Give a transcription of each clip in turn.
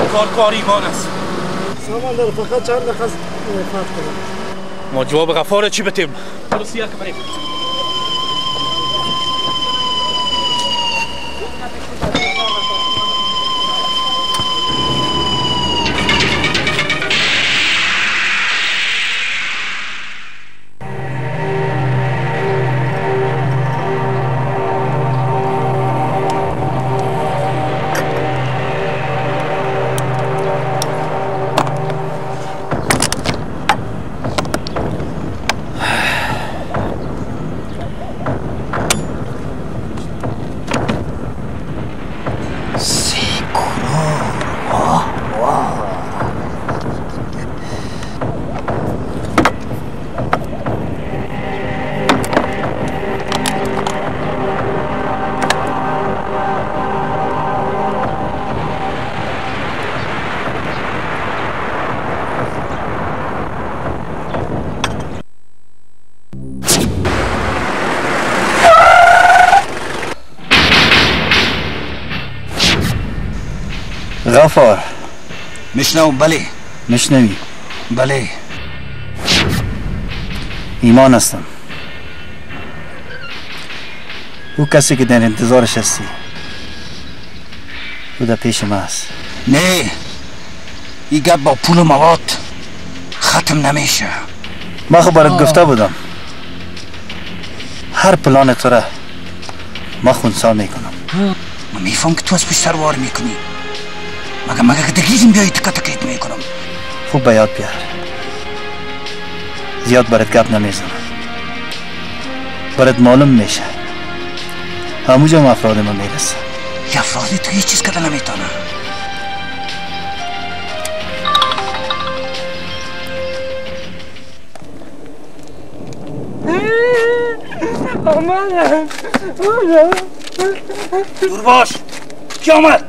کار ایمان است. سامان داره فقط چند دقیقه فرق کنم. ما جواب غفار چی بتیم؟ برو سیاه که بریم. غفار میشنوم. بله. میشنوی؟ بله. ایمان هستم. او کسی که در انتظارش هستی او در پیش ما هست. نه، این گپ با پول و مواد ختم نمیشه. ما خب برات گفته بودم هر پلان تو را ما خونسا میکنم. من میفهم که تو از پشت سروار میکنی. مگه که دگیزم بیایی تکه تکیت میکنم. خوب به یاد بیار، زیاد برات گپ نمیزنم. برات معلوم میشه هموجا افراد ما میرسه. یه افرادی تو هیچ چیز کده نمیتونه. دور باش. کی آمد؟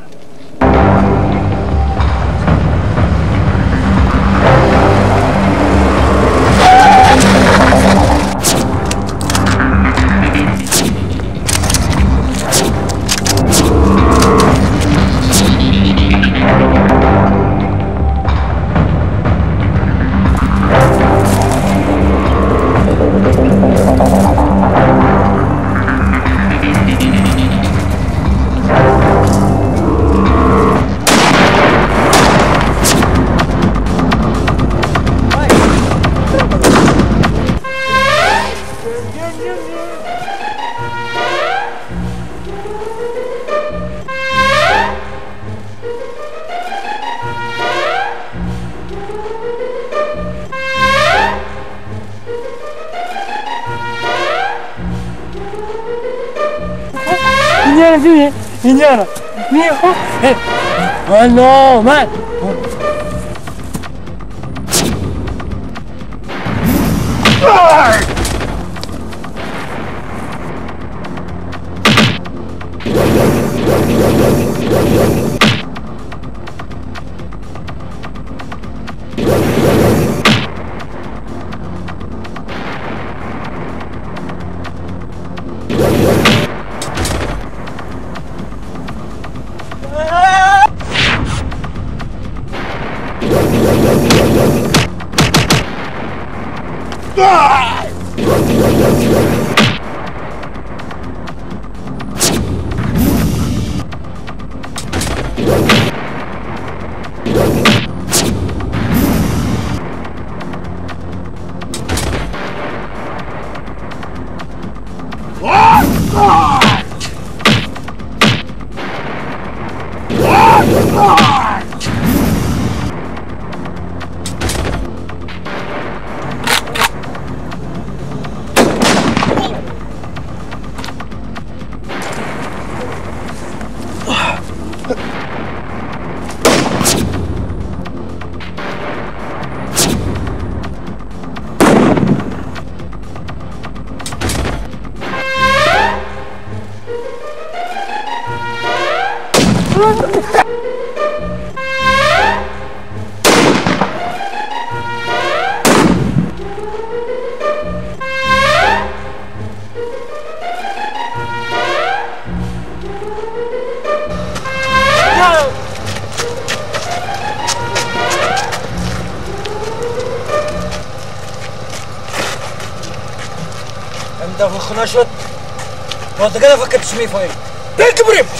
Indiana, mijo, no, man. دفعه خونه شد باز دیگه دفعه کتش میفهمیم بیل که بریم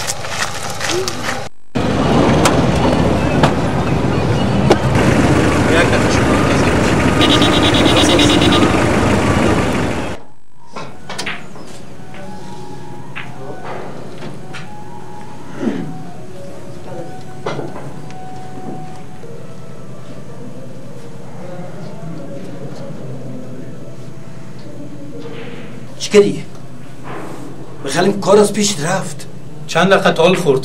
چکری؟ بخیالیم کار از پیش رفت چند دقیقه تال خورد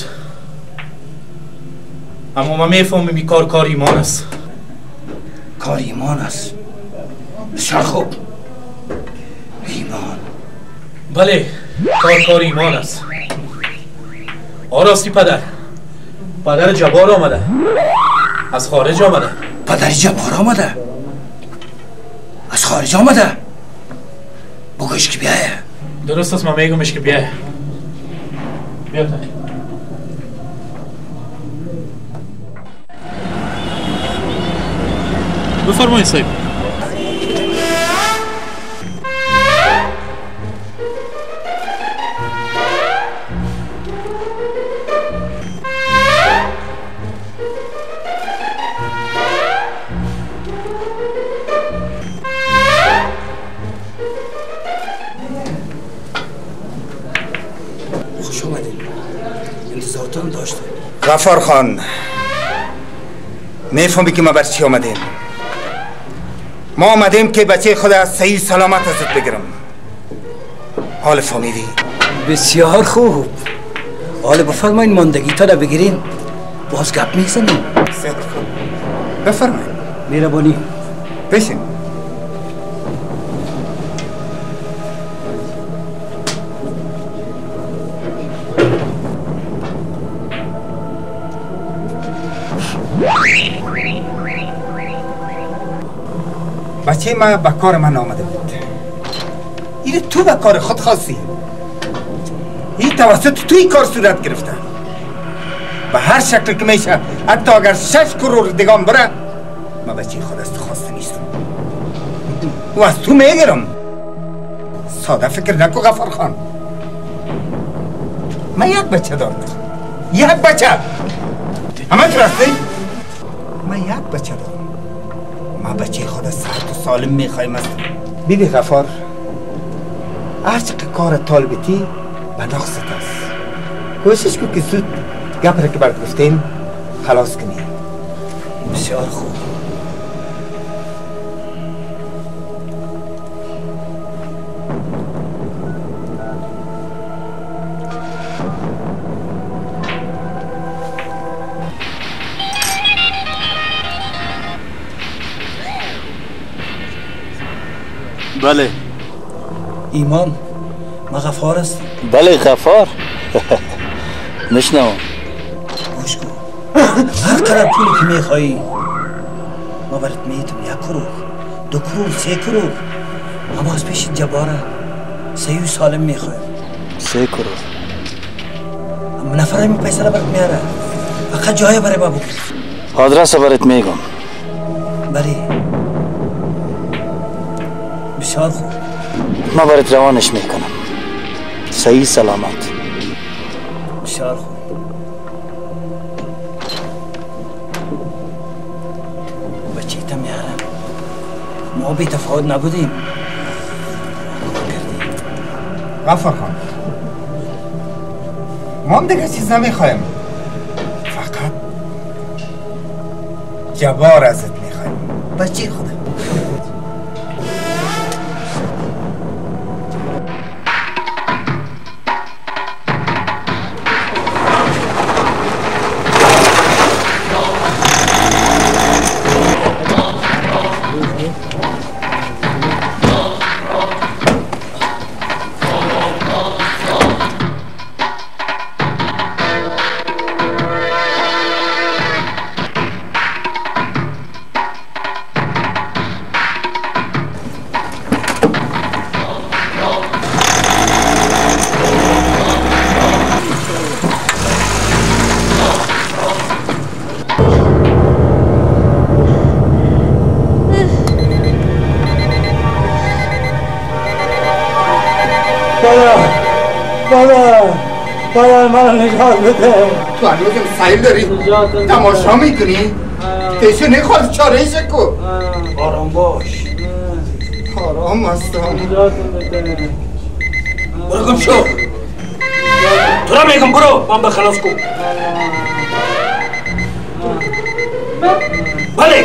اما ما میفهمیم این کار ایمان است. کار ایمان است بسیار خوب ایمان بله کار ایمان است. آراستی پدر جبار آمده از خارج آمده. پدر جبار آمده از خارج آمده بگوش که بیایه. درست است ما میگمش که بیایه. بیا تایی بفرمایید صاحب. خوش آمدین انتظارتان داشتم. غفار خان میفهمی که ما بر چی آمدیم؟ ما آمدیم که بچه خود از صحیح سلامت ازت بگیرم. حال فهمیدی؟ بسیار خوب. حالا بفرمایین ماندگی تا را بگیرین باز گپ میزنیم. بسیار خوب بفرمایید. مهربانی بشین. بچه ما به کار من آمده بود. این تو به کار خود خواستی. این توسط توی کار صورت گرفته. به هر شکل که میشه حتی اگر 6 کرور دیگه بره ما بچه خود از تو خواسته نیستم و از تو میگیرم. ساده فکر نکو غفار خان. من یک بچه دارم. یک بچه همه تو راستی؟ من یک بچه دارم. ما بچه خود از صحت و سالم میخوایم است. بیبی غفار هرچه کار طالبتی به نقصت است. کوشش کن که زود گپ را که برات گفتیم خلاص کنی. بسیار خوب. بله. ایمان ما غفار است. بله غفار. نشنوم. گوش کن هر قدر پولی که میخوایی ما برات میتم 1 کرور 2 کرور 3 کرور اما از پیش جباره صحیح و سالم میخوایم. 3 کرور اما نفرهای ما پیسه را برات میاره فقط جای برای ما بگو. آدرس برات میگم. بله بسیار خوب. ما برات روانش میکنم صحیح سلامت. بسیار خوب. بچه تا میارم ما بی تفاوت نبودیم. غفار خان ما هم دیگه چیز نمیخوایم. فقط جبار ازت میخوایم. بچه خودم. پدر من نجات بده. تو هنوزم سیل داری تماشا میکنی؟ تیشه نخواست چاره شکو. آرام باش. آرام هستم. برو گم شو. تو را میگم برو من به خلاص کن. بله.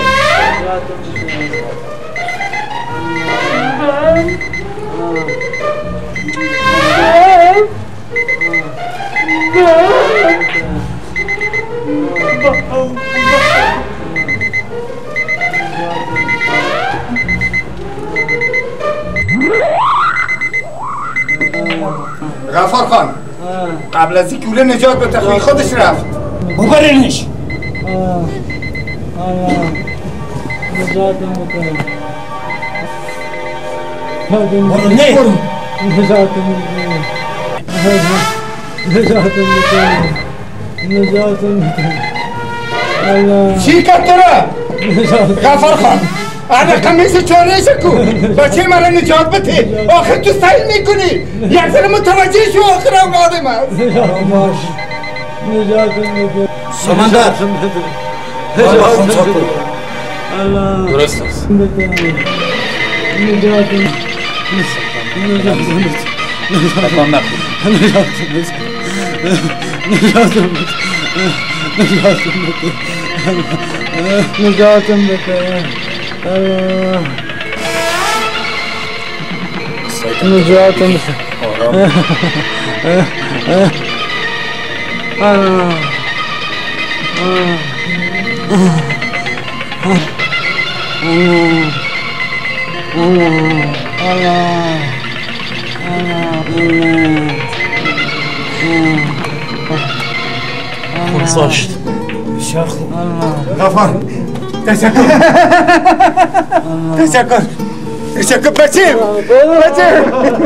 غفار خان قبل از اینکه اوله نجات به تخوی خودش رفت. ببرینش. نجاتم بده. برو نه. نجاتم بده. نجاتم بده. چی کرد تو را؟ غفار خان انا قمیص چاره شکو بچه مرا نجات بده. آخر تو سیل میکنی یک ذره متوجه شو. آخر اولادم هست. نجاتم بده. سمندر درست است. تکان نخور. نجاتم بده. نجاتم بده. خونساشت. بسیار خوب. غفار تشکر. تشکر. تشکر بچه. بچه.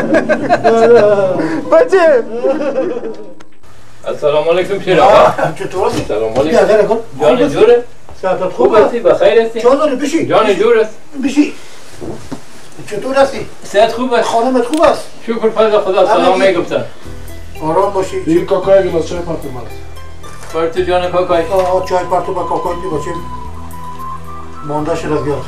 بچه. السلام علیکم شیر آقا. چطور هستی؟ سلام علیکم. بیادر کن. جان جوره؟ ساعتت خوب هستی؟ بخیر هستی؟ چطوری؟ بشی. جان جور است؟ بشی. چطور هستی؟ صحت خوب است؟ خانمت خوب است؟ شکر فضل خدا. سلام میگفتم. آرام باشی. این کاکای گلاس چای پارتو مال. پارتو جان کاکای. چای پارتو با کاکای دی باشیم. مانده شد از بیاد.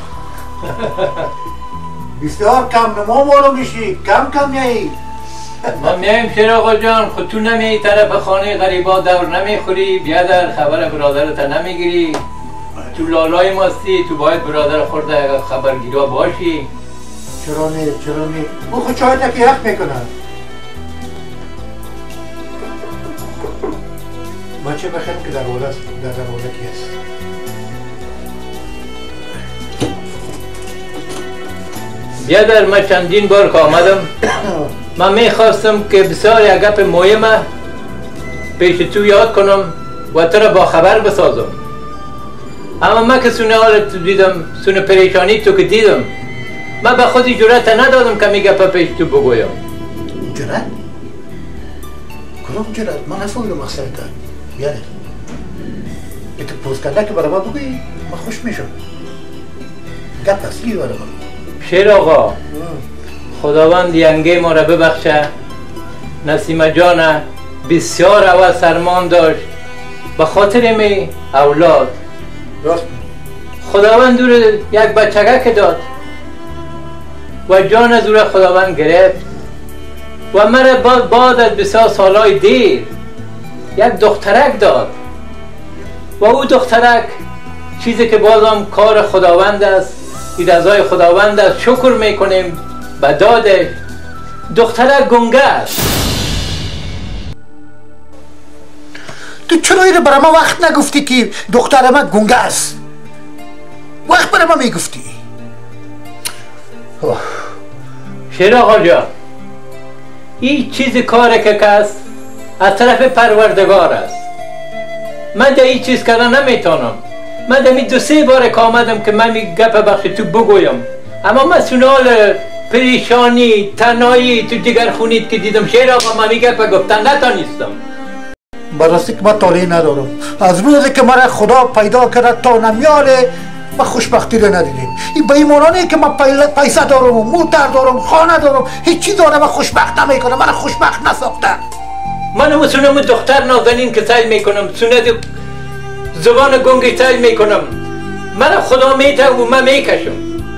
بسیار کم نما مارو میشی. کم میایی. ما میایم شیر آقا جان. خود تو نمیایی طرف خانه غریبا دور نمیخوری. بیادر خبر برادرت نمیگیری. تو لالای ماستی. تو باید برادر خورده خبرگیرا باشی. چرا نه؟ او خود چای تکی حق میکنه. بچه بخیرم که در دروازه کی است. بیادر من چندین بار که آمدم من میخواستم که بسیار یک گپ مهمه پیش تو یاد کنم و تو را با خبر بسازم. اما من که سونه حالت دیدم، سونه پریشانی تو که دیدم، من به خودی جرأت ندادم که می گپ پیش تو بگویم. جرأت؟ کدام جرأت؟ من نفهمیدم مقصد تو. بیادر تو پوز کرده که برای ما بگویی من خوش میشم. گپ اصلی برای من. شیر آقا خداوند ینگه ما را ببخشه. نسیمه جان بسیار اول سرمان داشت به خاطر می اولاد. راست خداوند دور یک بچگک داد و جان از او خداوند گرفت و مرا بعد از بسیار سالهای دیر یک دخترک داد و او دخترک چیزی که بازم کار خداوند است، رضای خداوند است، شکر میکنیم به دادش. دخترک گنگه است. تو چرا اینو برای ما وقت نگفتی که دختر من گنگه است؟ وقت برای ما میگفتی. شیر آقا جان این چیز کار که کس از طرف پروردگار است. من در این چیز کردن نمیتونم. من در دو سه بار که آمدم که من می گپ بخش تو بگویم، اما مسئول پریشانی تنهایی تو دیگر خونید که دیدم شیر آقا من می گپ گفتن نتانیستم. براستی که من طالعی ندارم. از روزی که مرا خدا پیدا کرد تا نمیاره ما خوشبختی رو ندیدیم. این به این معنی که من پیسه دارم و موتر دارم، خانه دارم، هیچی دارم و خوشبخت نمیکنه. من خوشبخت نساخته. من سنم دختر نازنین که سعی میکنم سنت زبان گنگی سعی میکنم من خدا میته و من میکشم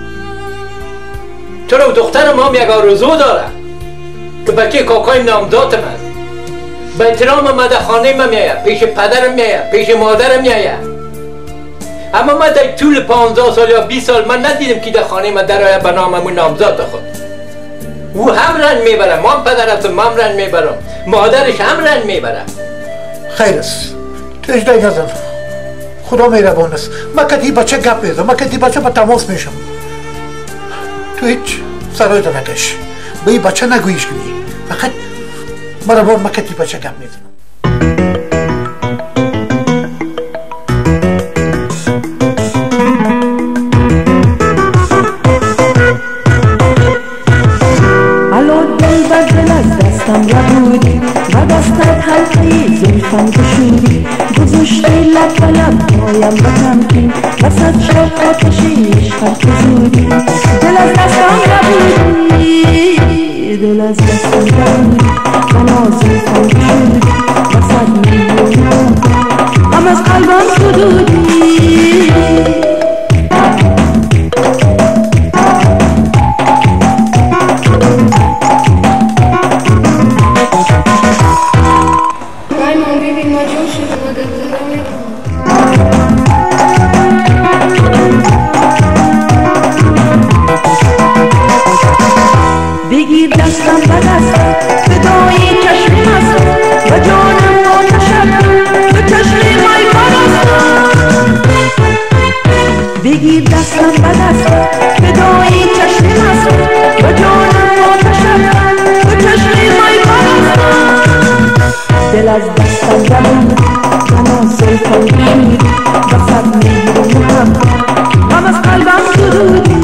چرا دخترم هم یک آرزو داره که بچه کاکایم نامزادم است به احترام من در خانه من میاید پیش پدرم میاید پیش مادرم میاید اما من در طول 15 سال یا 20 سال من ندیدم که در خانه من در آید به ناممون نامزاد خود او هم رنج میبره من پدرم من رنج میبرم مادرش هم رنج میبره خیر است تو اجدای نزن خدا مهربان است من کدی بچه گپ میزم من کدی بچه با تماس میشم تو هیچ سرایت نکش به این بچه نگویش کنی فقط مرا من کدی بچه گپ میزم ربودی و دستت حلقی زلفم کشودی گذاشتی لب و لب پایم به تمکین وسط شب آتشی عشقت فزودی دل از دستم ربودی دل از دستم ربودی و نازلفم کشودی وسط میلیون غم از قلبم سدودی بگیر دستم به دستم فدای چشم است و جانم آتشم به چشم مای پرستم بگیر دستم به دستم فدای چشم است و جانم آتشم به چشم مای پرستم دل از دستم ربود من زلفم کشید وسط میگیرم غم از قلبم سرودی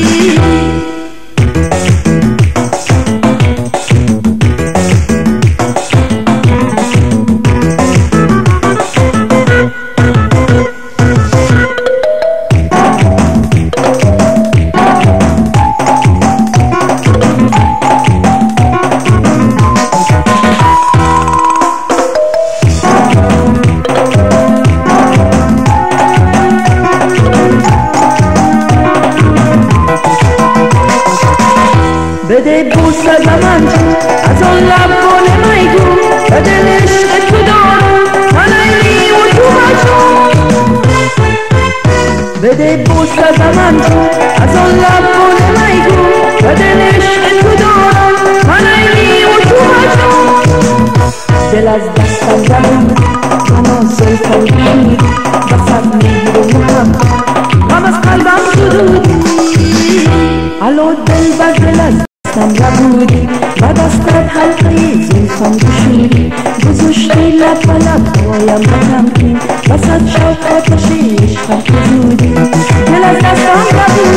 بده بوسه به من از آن لب گل میگو به دل عشق تو دارم من عینی و تو مجنون بده بوسه به من از آن لب گل میگو به دل عشق تو دارم من عینی و تو مجنون دل از دستم ربود من زلفم کشید وسط میگیرم غم از قلبم سرودی الو دل بر دل از دستم ربودی و دستت حلقی زلفم کشیدی گذاشتی لب و لب پایم به تمکین وسط شب آتشی عشقت فزودی دل از دستم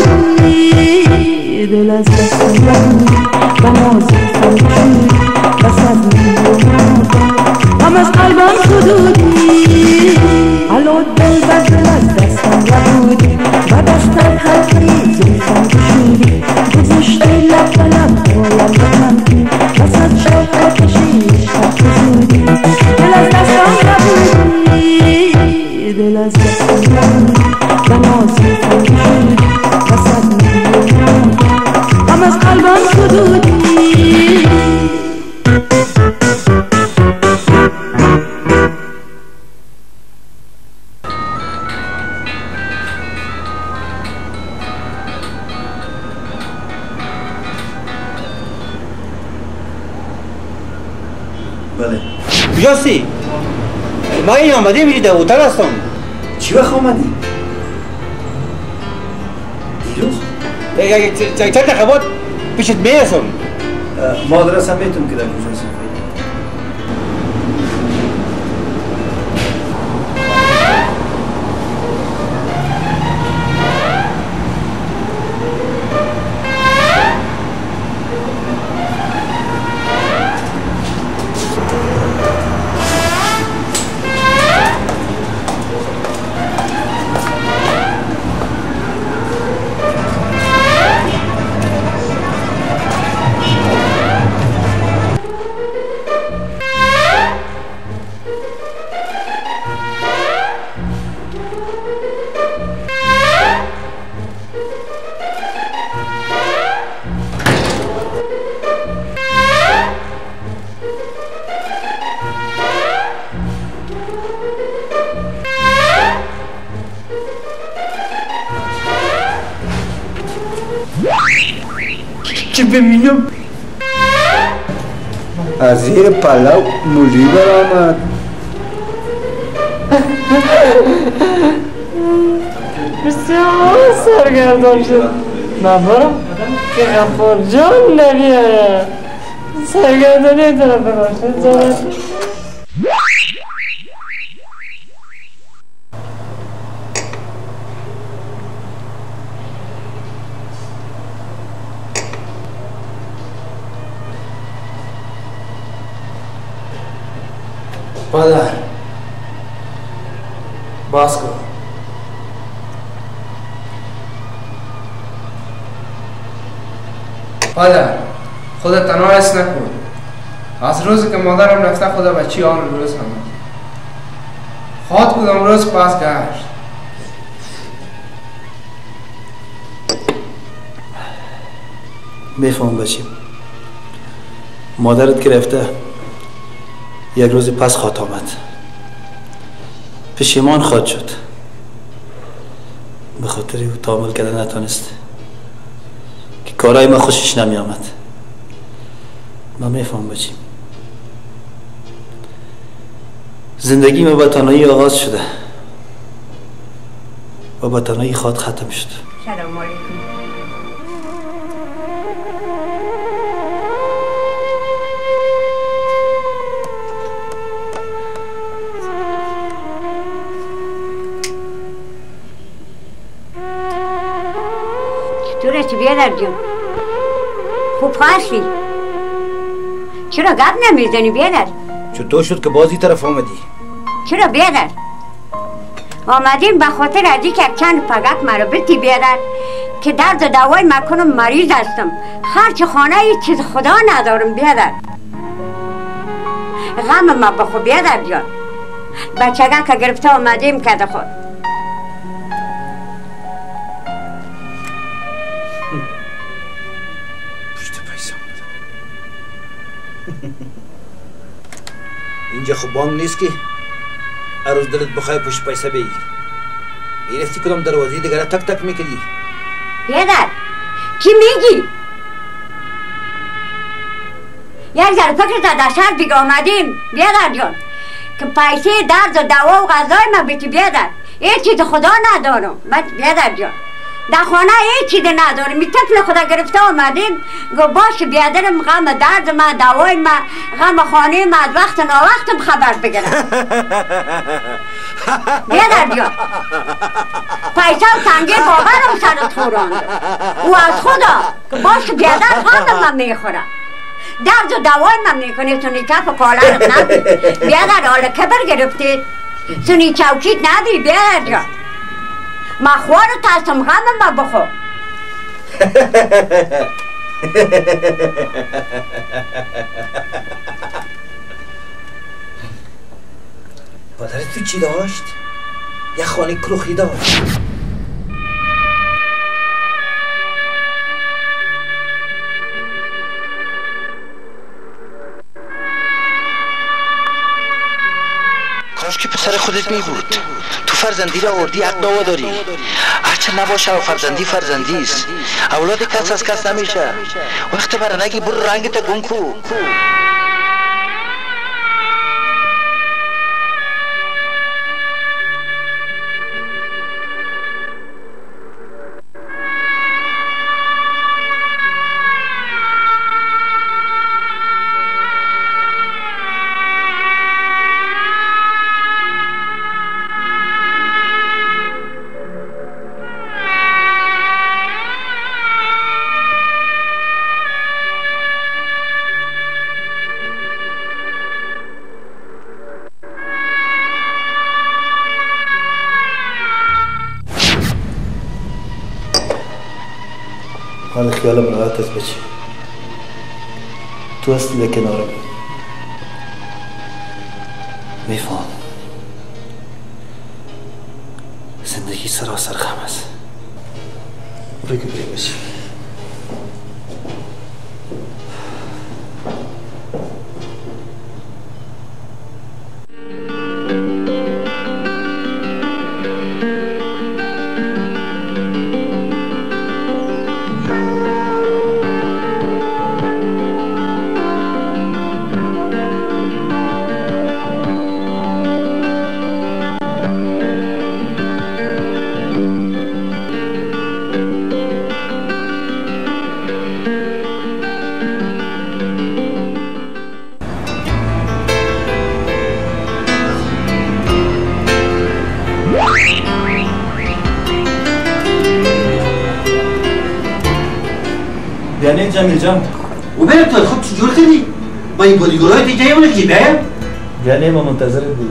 ربودی دل از دستم ربودی و زلفم کشیدی وسط میلیون غم از قلبم سدودی الو دل بر دل از دستم ربودی و دستت حلقی زلفم کشیدی گذاشتی لب و لب پایم به تمکین وسط شب آتشی عشقت فزودی دل از دستم ربودی دل از دستم ربودی و زلفم کشیدی وسط میلیون غم از قلبم سدودی بله کجاستی؟ ما این آمده میری در هتل هستم چی وقت آمدی؟ دیروز؟ چند دقیقه پیشت میرسم ما آدرس هم میتونم که در کجاست که ببینم از زیر پلو مولی برآمد. بسیار سرگردان شد. من برم که غفار جان نمیاره. سرگردانی طرف باشه. پدر باز کن. پدر خودت تنها حس نکن. از روزی که مادرم رفته خدا بچی آن روز هم خواد کدام روز پاس گشت. میفهم بچیم مادرت که رفته یک روز پس خواهد آمد. پشیمان خواهد شد به خاطر او تحمل کردن نتونست که کارهای ما خوشش نمی آمد. ما میفهم بچیم زندگی ما به تنهایی آغاز شده و به تنهایی خواهد ختم شد. سلام علیکم. چطورستی بیادر جون؟ خوب هستی؟ چرا گپ نمیزنی بیادر؟ چطور شد که بازی طرف آمدی؟ چرا بیادر؟ آمدیم به خاطر از یک چند پگک مرا بتی بیادر که درد و دوای مکنم مریض هستم. خرچ خانه هیچ چیز خدا ندارم بیادر. غم ما بخو بیادر جان. بچگه که گرفته آمدیم که خود اینجا خب بانگ نیست که هر روز دلت بخواه پشت پیسه بی میرفتی کدام دروازی دیگر تک تک میکردی. بیادر چی میگی؟ یک ذره فکرت در شهر دیگه آمدیم بیادر جان که پیسه درد و دوا و غذای من بیتی بیادر. هیچ چیز خدا ندارم بیادر جان. در خانه هیچ چیز ندارم. می طفل خدا گرفته آمدیم گو باش بیادرم غم درد من دوای من غم خانه من از وقت ناوقتم خبر بگیرم. بیادر جان پیسه و تنگه باورم سرت خورانده او از خدا که باش بیادر غم من میخورم. درد و دوای من میکنی سونی کف و کالرم ندی بیادر حال کبر گرفتی سونی چوکیت ندی بیادر جان. ما خوارت هستم غم ما بخو. پدرت تو چی داشت؟ یه خانه کروخی داشت. کاش که پسر خودت می بود. تو فرزندی را آوردی حق دعوا داری. هرچه نباشه و فرزندی فرزندیست. اولاد کس از کس نمیشه. وقت برنگی برو رنگت گم کو. حال خیالم راحت است بچه. تو هستی در کنارم. میفهم زندگی سراسر غم است. بگو بری بچه. جمیل جان و برم تو خود چجور کردی؟ با این بودیگوهای دیگه یه که بیایم؟ یعنی ما منتظرت بودیم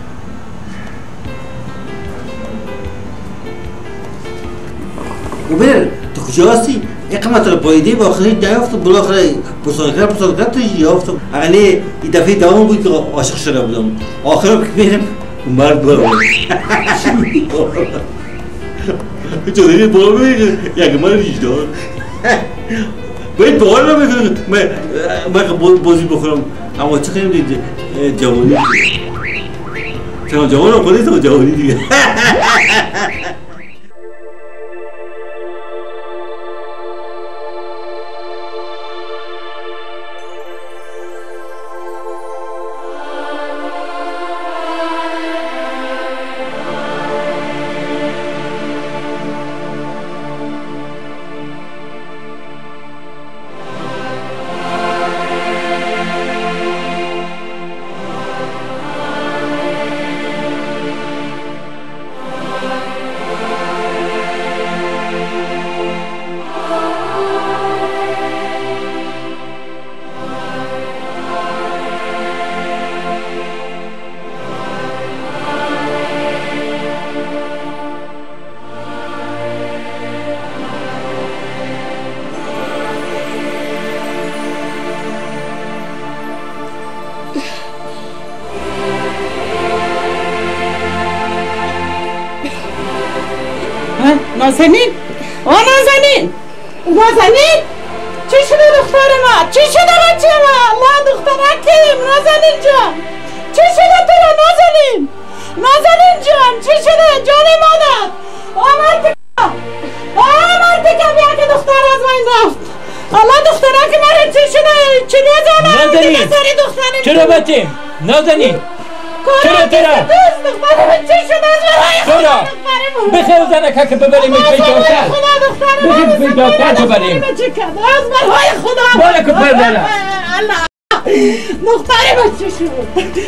و برم تو کجا هستی؟ اقامت را پایده با آخری نیافتم بالاخره پسانکره تو یافتم اقلی این دفعه دوام بود که عاشق شده بودم آخر که برم مرد برم چطوری بالا بگه یک من ریجدار باید بالا بگه من بازی بخورم اما چه خیلی جوانی چرا جوان رو خودی تو جوانی دیگه نازنین نازنین نازنین چی شده دختر ما؟ چی شده بچه ما؟ الله دخترکیم نازنین جان چی شده تو را نازنین؟ نازنین جان چی شده؟ جان مادر آمردکم بیا که دختر از من رفت الله دخترک من چی شده؟ چی نزانم؟ نازنین چرا بچیم؟ نازنین چرا دخترم چی شده؟ چرا؟ بخیر زنکه که ببریم به دکتر به دکتر ببریم از برای خدا بالا که بردارم الله دخترم چی شد؟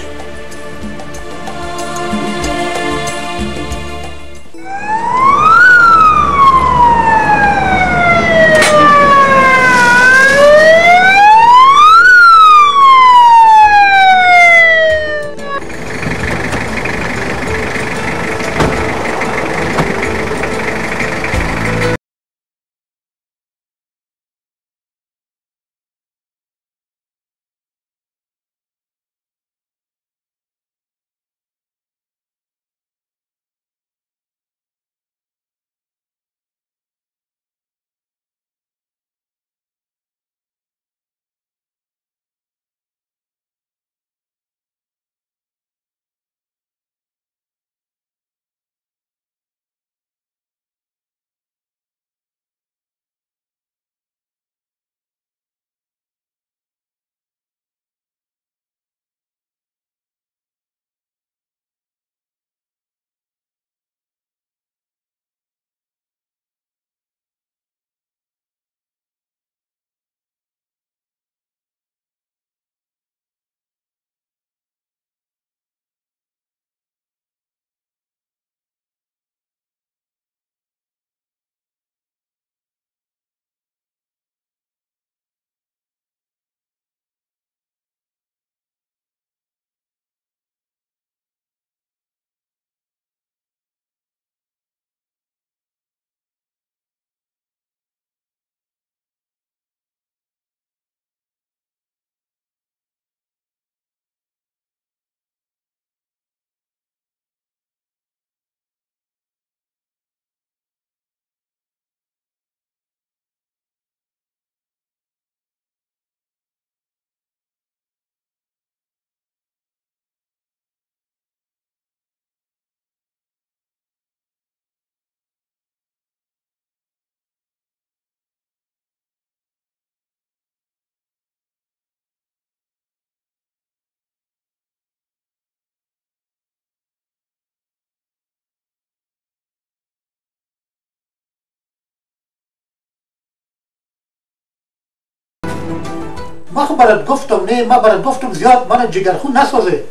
ما خب برات گفتم نه ما برات گفتم زیاد من جگرخون نسازه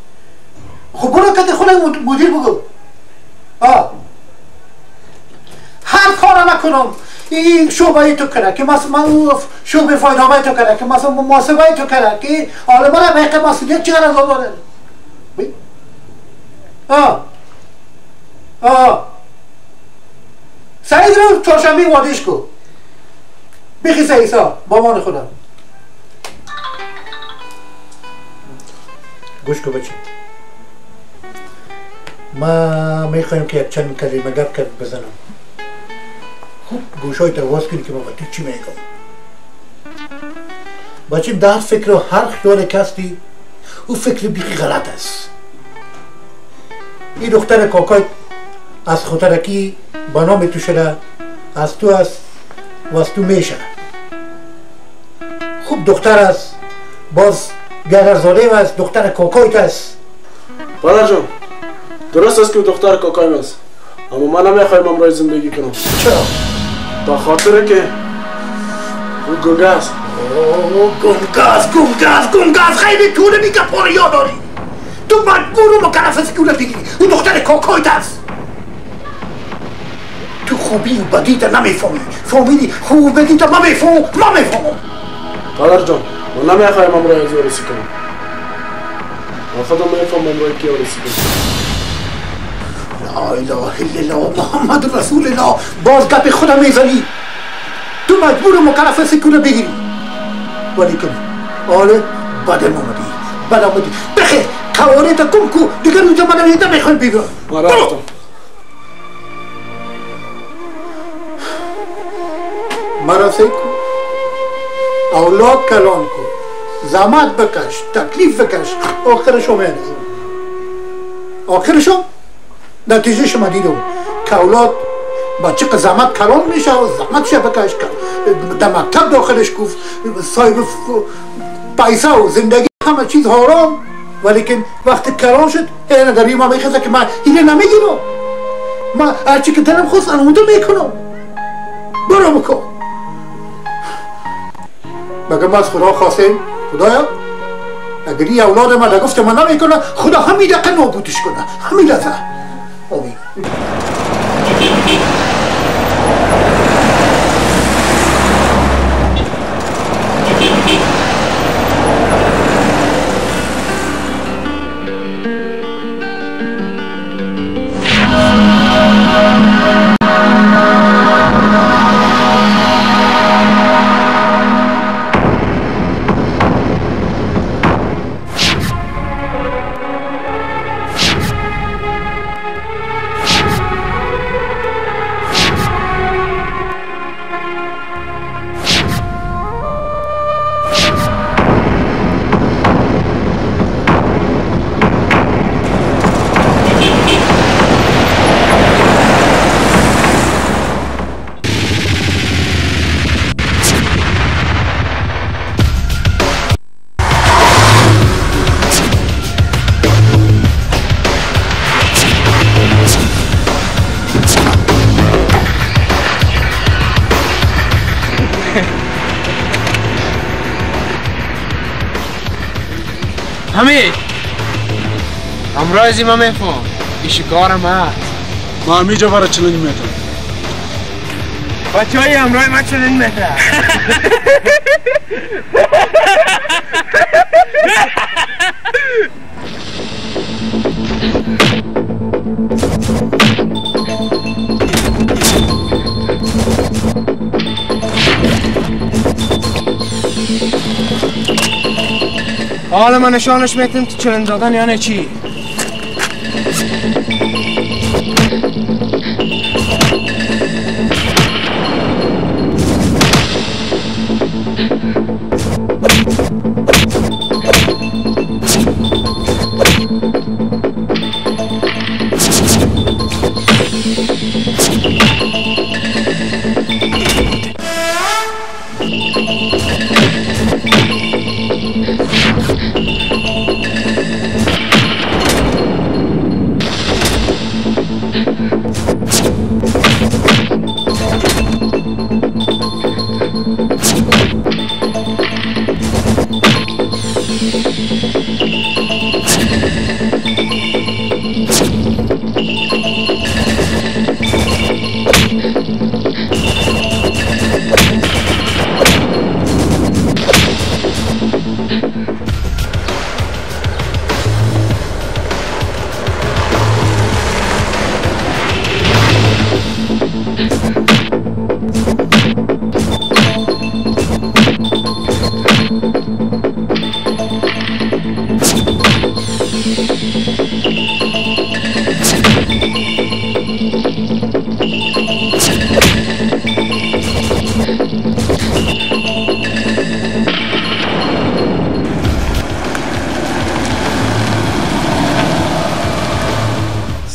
خب برو که خونه مدیر بگو هر کار نکنم این شعبه تو کرد که مثلا شعبه فایدامه تو کرد که مثلا محاسبه تو کرد که حالا برای حقیقت مسئولیت چقدر از آداره سعید رو چهارشنبه وادیش کو بخی سعیسا با مان خودم گوش کو بچه ما میخوایم که یک چند کلمه گپ کرد بزنم خوب گوشای تو واز کنی که ما تو چی میگم بچه در فکر و هر خیال کستی او فکر بیخی غلط است این دختر کاکای از خطرکی با نام تو شده از تو است و از تو میشه خوب دختر است باز گرزاده و از دختر کاکایت است پدر جان درست است که دختر کاکایم است اما من نمیخوایم امروز زندگی کنم چرا؟ با خاطر که او گنگه است گنگه خیلی تو نمیگه پاره یاد داری تو مجبور و مکلف است که اون بگیری اون دختر کاکایت است تو خوبی و بدی تا نمیفهمی فهمیدی خوب و بدی تا ما میفهمم پدر جان من نمیخوایم امروز آرسی کنم من خودم میفهم امروز کی آرسی کنم لا اله الا الله محمد رسول الله باز گپ خودم میزنی تو مجبور و مکلف است که اون بگیری ولی کن آله بدم آمدی بخیر قواره تا کم کو دیگر اونجا من نمیخوایم بگیرم برو مراسه کو اولاد کلان کو زحمت بکش تکلیف بکش آخرشم نتیجه شما دیدم که اولاد با چه زحمت کلان میشه و زحمتش بکش در مکتب داخلش گفت صاحب پیسه و زندگی همه چیز حرام ولیکن وقتی کلان شد اینه در ما میخواسته که من اینه نمیگیرم من هرچی که دلم خواست انموده میکنم برو بکن مگه از خدا خواستیم خدایا اگر این اولاد من گفت من نمیکنه خدا همین دقیقه نابودش کنه همین لحظه آمین حمید امروزی ما میفهم این شکارم هست ما همیجا برای چلنج میتونم بچه های امروز ما چلنج میتونم حالا من نشانش میتونم تو چلنج دادن یعنی چی؟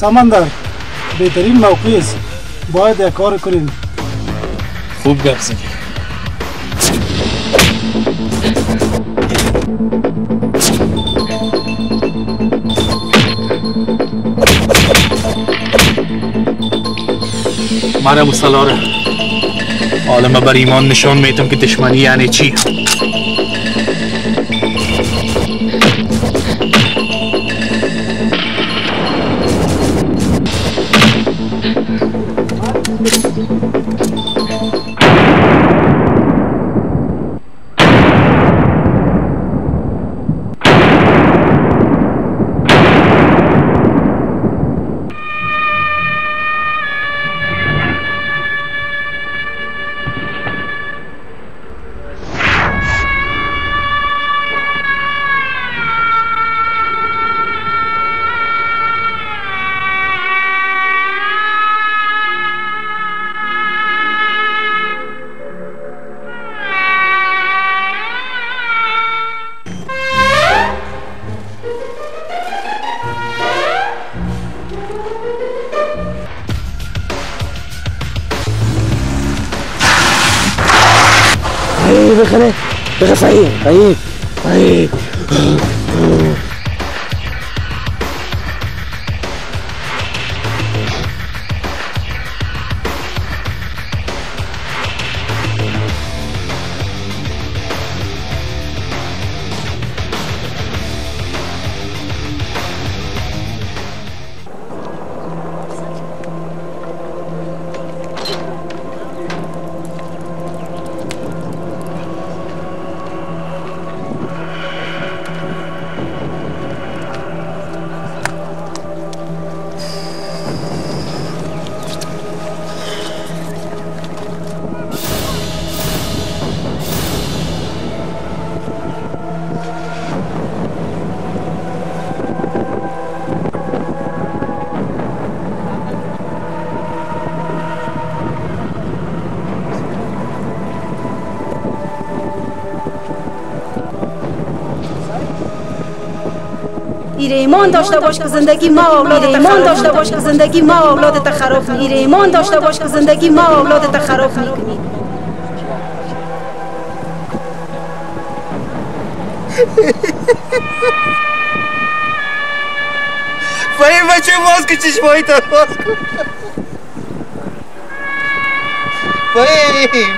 سمندر بهترین موقع است، باید یک کار کنیم. خوب گپ زدی. مرا مسلاره عالم بر ایمان نشان میتم که دشمنی یعنی چی. بخله بخله فهیم ایمان داشته باش که زندگی ما اولادت خراب میکنی. ایمان داشته باش که زندگی ما اولادت خراب میکنی. فهیم بچه باز که چشمایی تا باز کن. فهیم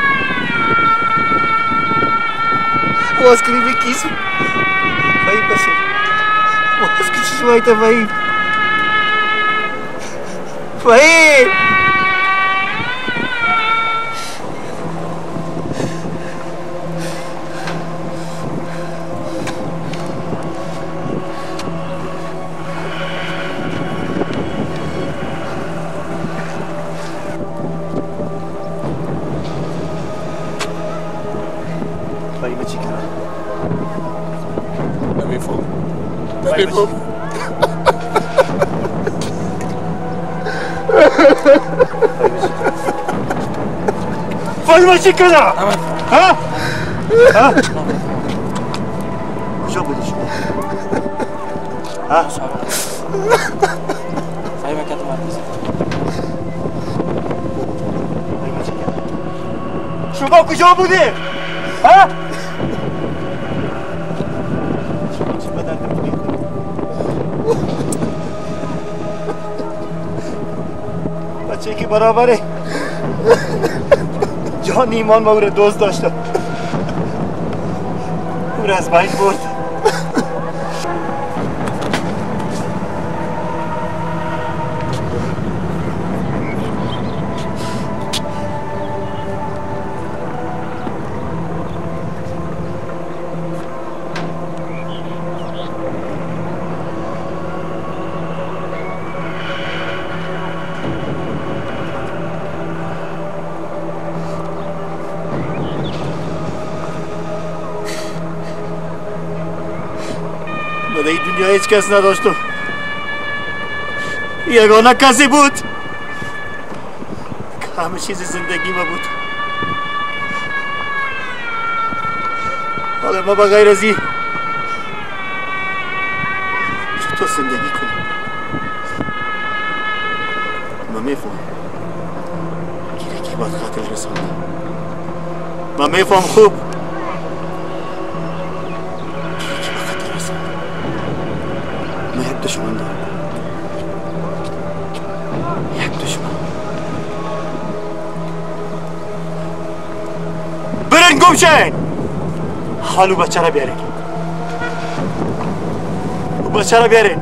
باز کنی به کیسو. فهیم بسه باز که چشمایی تا فهیم. فهیم فاطمه چی کنه؟ ها؟ کجا بودی شما؟ ها؟ فاطمه کدوم است؟ شما کجا بودی؟ ها؟ بچه که برابره جان ایمان ما او را دوست داشتم، او را از بین برد. در این دنیا هیچ کس نداشتم، یگانه کسی بود که همه چیز زندگی ما بود. حالا ما بغیر از این چطور زندگی کنیم؟ من میفهم گیره که باید قتل رسانده من میفهم خوب گیره که باید قتل رسانده من یک دشمن دارم یک دشمن برن گم شین حالو بچه را بیارین بچه را بیارین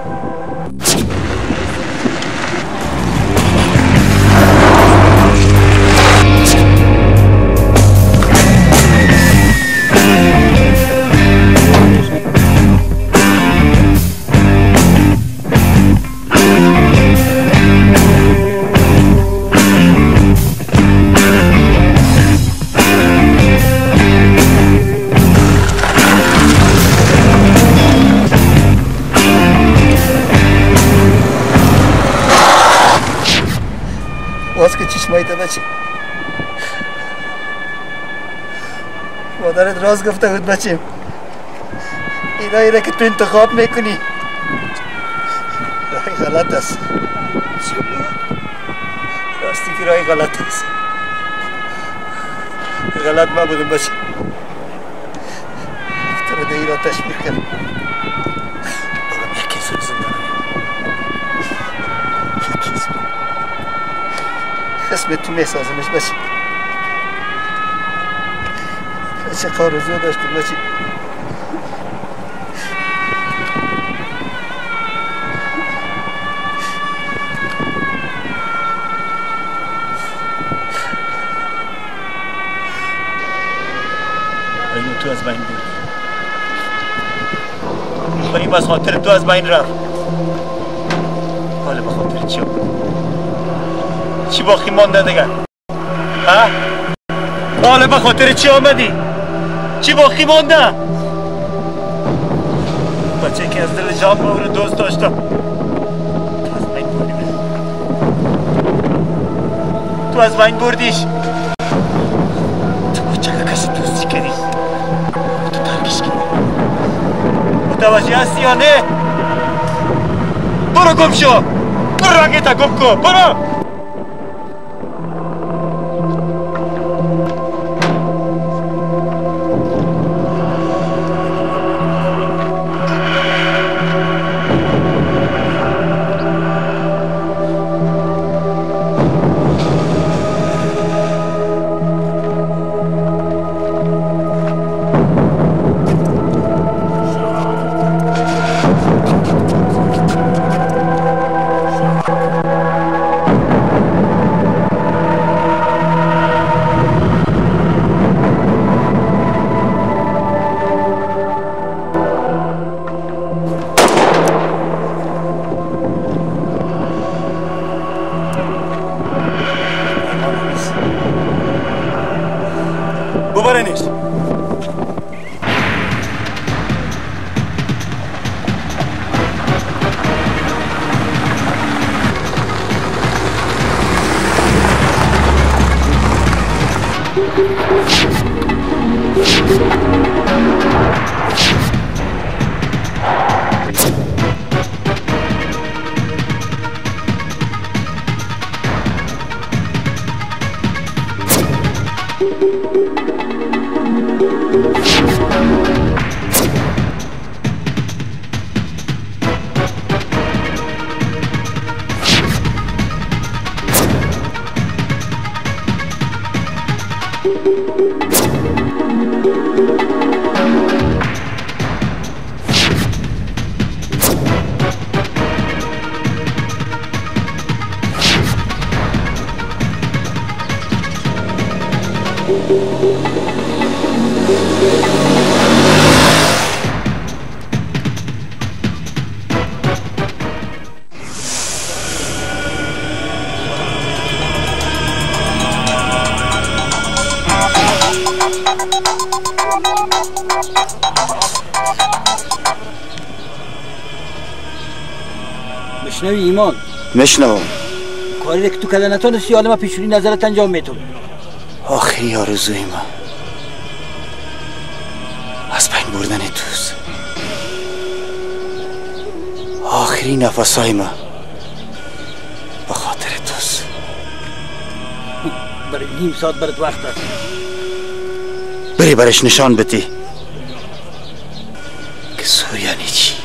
باز که چشمایت بچه مادرت راست گفته بود بچه ایره که تو انتخاب میکنی رای غلط است راستی که رای غلط است غلط ما بودم بچه تو رو ده ایران تشبیه کردم بگم یکی سر زندانه یکی سر اسم تو میسازمش بچه چه کار روزو داشتیم بچه اینو تو از بین بود این از خاطر تو از بین رفت حالا به خاطر چی چی باقی مانده دیگه ها؟ حالا به خاطر چی آمدی؟ چی باقی مانده؟ بچه که از دل جان با اونو دوست داشتم تو از بین بردیش تو بچه که کسی دوستی کردی تو ترکش کردی متوجه هستی یا نه؟ برو گم شو برو رنگیتا گم کن برو ببرنش مشنوی ایمان مشنوم کاری که تو کردن نتونستی حالا ما پیشونی نظرت انجام میتون آخری آرزوی من از بین بردن توست آخری نفسای من به خاطر تو برای نیم ساعت برات وقت است. بری برش نشان بدی که سو یعنی چی.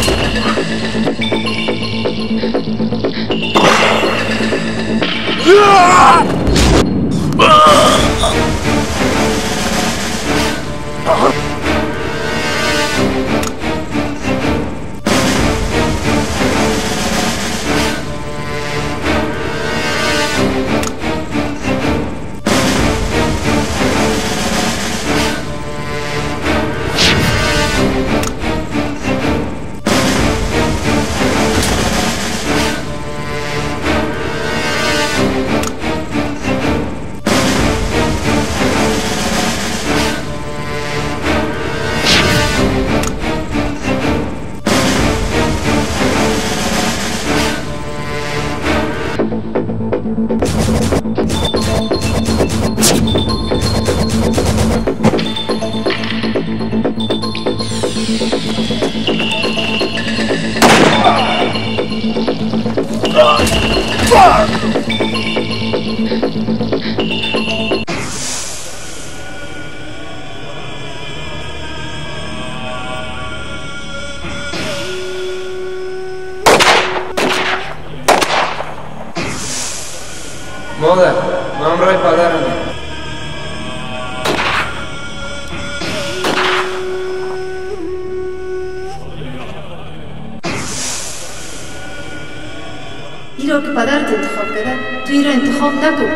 Yeah! را که پدرت انتخاب کرده تو این را انتخاب نکن.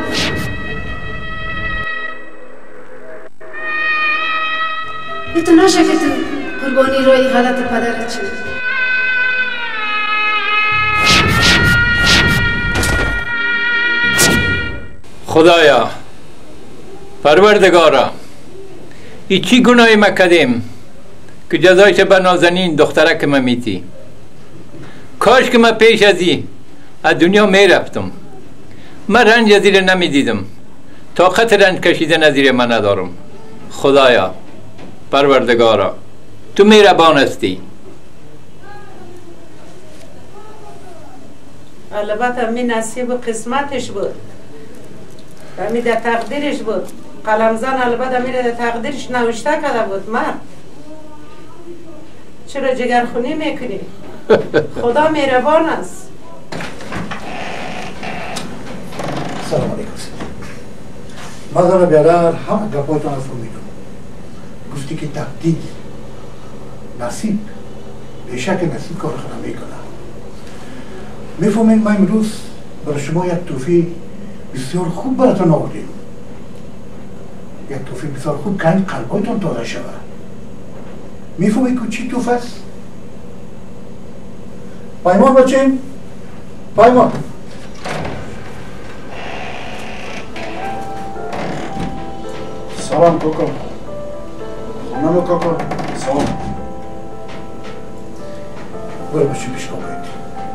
تو نشه که تو قربانی رای غلط پدرت شد. خدایا، پروردگارا، ای چی گناهی ما کردیم که جزایش به نازنین دخترک ما میتی؟ کاش که ما پیش از دنیا می رفتم. من رنج از زیر نمی دیدم، طاقت رنج کشیدن از زیر من ندارم. خدایا، پروردگارا، تو مهربان هستی. البته می نصیب و قسمتش بود، می در تقدیرش بود. قلمزن البته می در تقدیرش نوشته کرده بود. مرد چرا جگرخونی میکنی؟ خدا مهربان است. سلام علیکم. مادر بیادر همه گپایتان از میکنم. گفتی که تقدیر نصیب بیشک نصیب کار خود میکنه. میفهمین ما امروز برای شما یک توفیق بسیار خوب براتون آوردیم. یک توفیق بسیار خوب که این قلبایتان تازه شود. میفهمین که چی توفیق است؟ پایمان بچین، پایمان. سلام کوکو. خانم کوکو، سلام. برو بچین پیش کنید.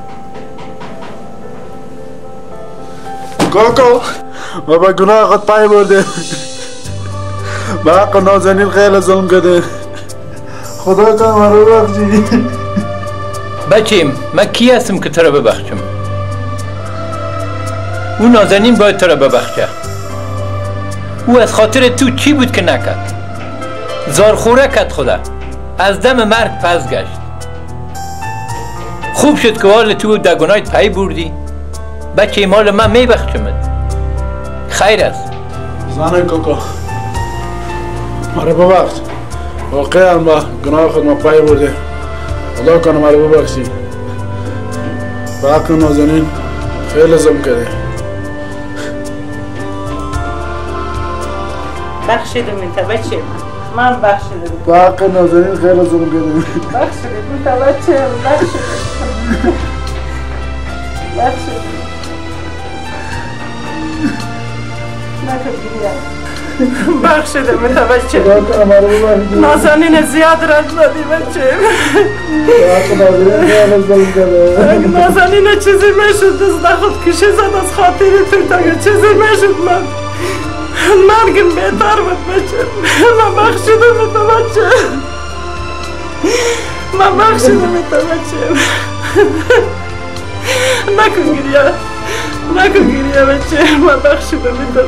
کوکو، ما با گناه خود پای برده. با حق نازنین خیلی ظلم کرده. خدا که ما رو بخشی. بچیم، من کی هستم که تو را ببخشم؟ او نازنین باید تو را ببخشه. او از خاطر تو چی بود که نکرد؟ زارخوره کرد خدا، از دم مرگ پس گشت. خوب شد که حال تو در گناهت پی بردی. بچه مال من میبخشمت. خیر است. زنه کوکو، ما رو ببخش. واقعا ما گناه خود ما پی برده. خدا کنه ما رو ببخشی. با حق نازنین خیلی ظلم کرده. بخشیدم انت بچه من بخشیدم. با حق نازنین خیلی ظلم کرده. بخشیدم انت بچه بخشیدم. بخشیدم. نکن گریه. بخشیدم انت بچه. نازنین زیاد رنج دادی بچه. نازنین چیزی میشد دست خود کشی زد از خاطر تو تا چیزی میشد من مرگم بهتر بود بچه. من بخشیدم انت بچه. من بخشیدم انت بچه. نکن گریه. نکن گریه بچه. من بخشیدم انت.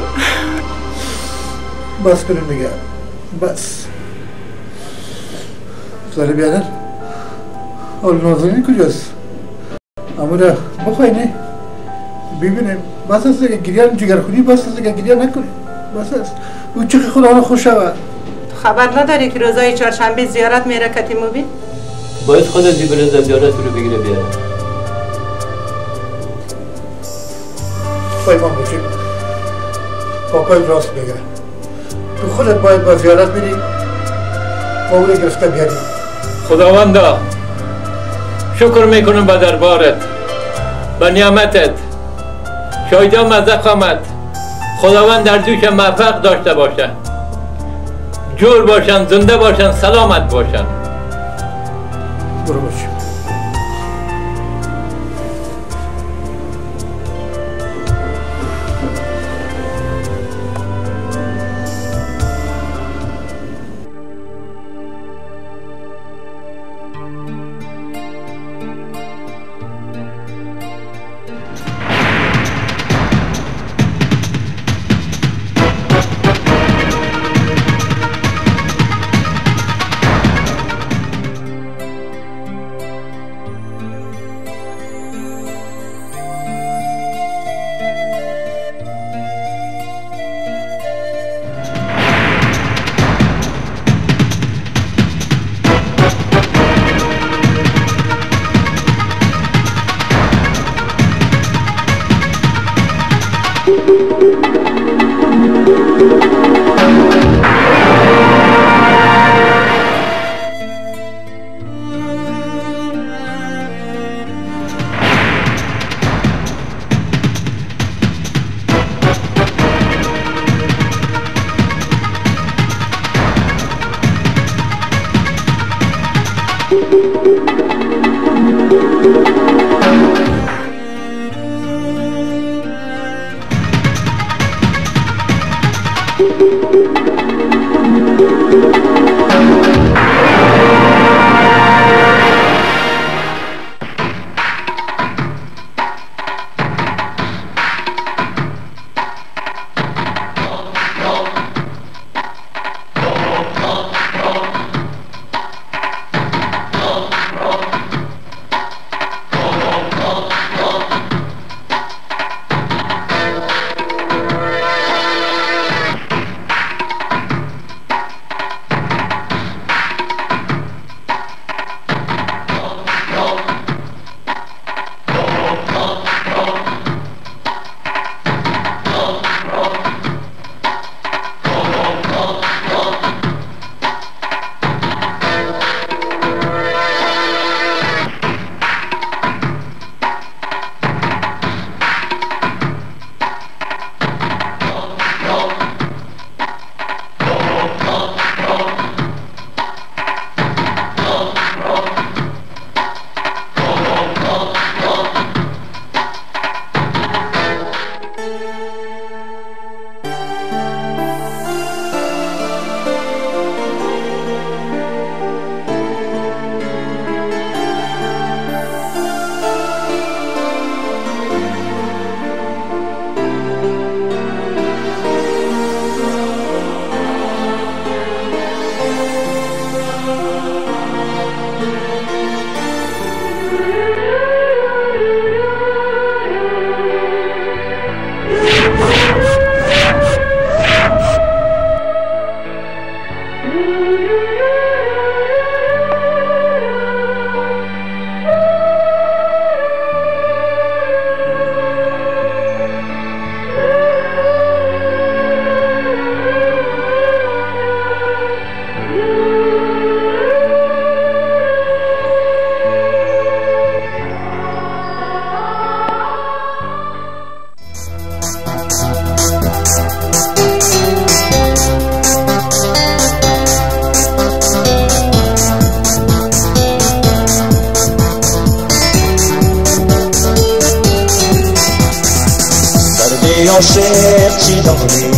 بس کنیم دیگه. بس. سالی بیادر. اول نازنین کجاست؟ امورا بخوای نه. ببینیم. بس است که گریه جگرخونی بس است که گریه نکنیم. بس است. او چه خدا خوش شود. خبر نداری که روزای چهارشنبه زیارت میره کتی مبین؟ باید خود از زیارت رو بگیره بیاره. پایمان بچیم. پاپای راست بگه. تو خودت باید با زیارت بری و او رو گرفته بیاری. خداوندا، شکر میکنم به دربارت، به نعمتت. شایدان مزق آمد. خداوند در دوش موفق داشته باشه. جور باشن، زنده باشن، سلامت باشن. برو باشیم. عاشق چی داری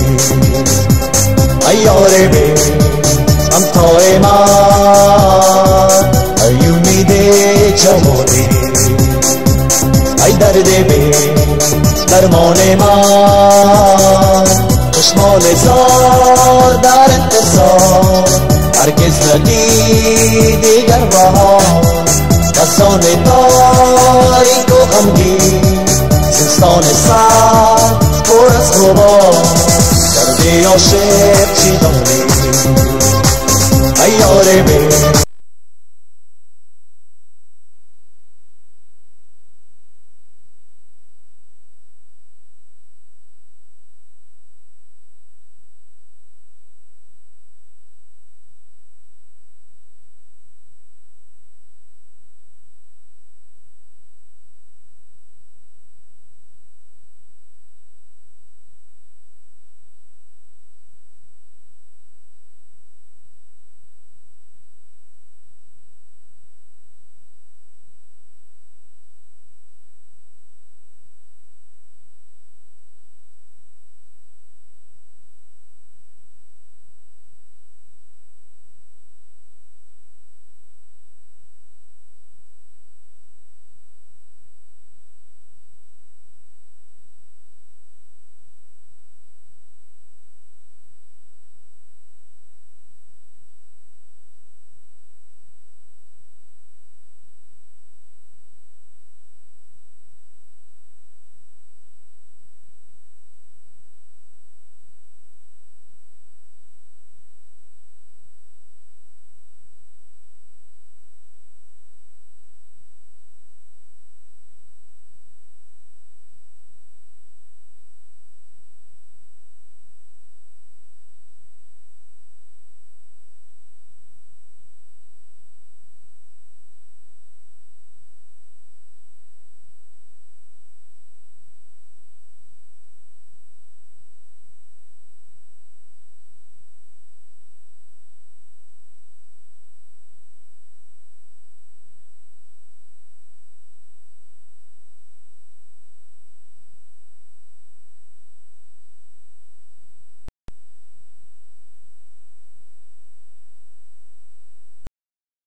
ایاره به همتای من ای امید جوانی ای درد به درمان من چشمان زار در انتظار هرگز ندی دیگر بهار دستان تاریک و غمگین زمستان سرد پر از غبار درد عاشق چی داری ای یار به